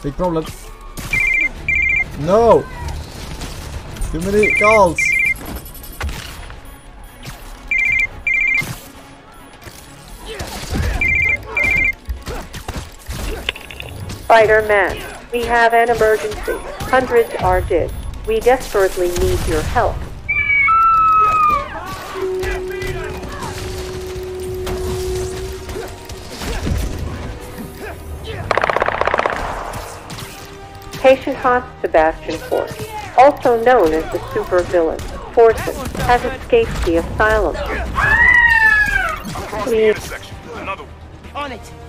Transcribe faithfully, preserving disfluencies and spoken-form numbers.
Big problem. No! Too many calls! Spider-Man, we have an emergency. Hundreds are dead. We desperately need your help. Patient Hans Sebastian Forsen, also known as the supervillain, Forsen, has escaped the asylum. Across the intersection. Another one. On it.